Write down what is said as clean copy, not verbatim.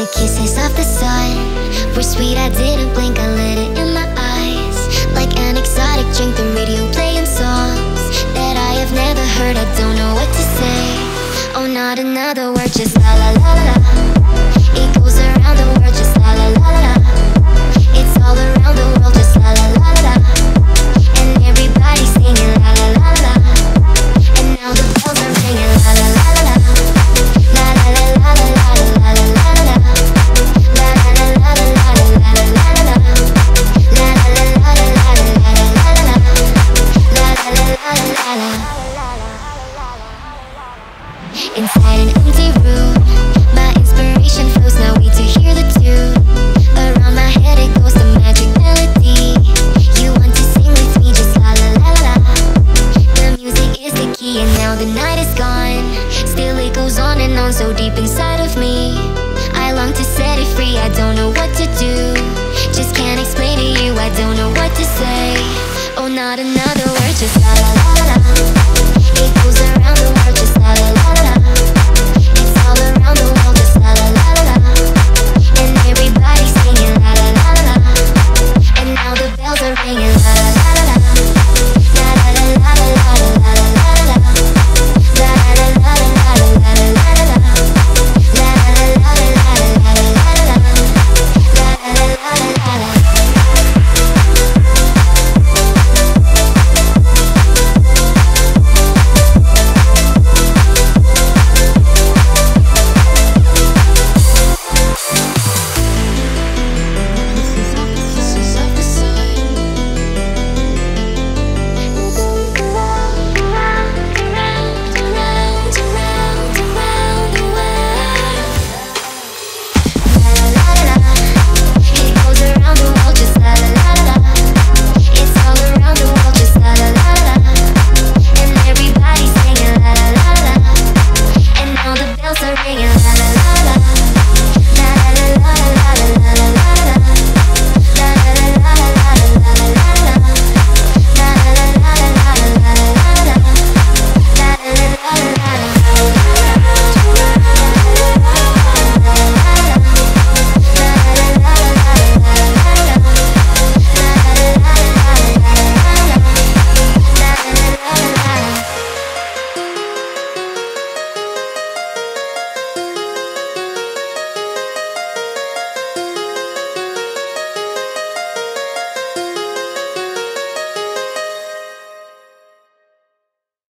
The kisses of the sun were sweet, I didn't blink, I let it in my eyes. Like an exotic drink, the radio playing songs that I have never heard, I don't know what to say. Oh, not another word, just la la la la la. It goes around the world, just la la la la la. It's all around the world, just la la la la la. And everybody's singing la la la la la. And now the bells are ringing la la la la la. La la la la la la la la la la la. La la la la la la la la la la la. La la la la la la la la la la la. La la la la la la. Inside an empty room, my inspiration flows, now wait to hear the tune. Around my head it goes, the magic melody. You want to sing with me, just la la la la la. The music is the key and now the night is gone. Still it goes on and on, so deep inside of me. I long to set it free, I don't know what to do. Just can't explain to you, I don't know what to say. Oh, not another word, just la la la la.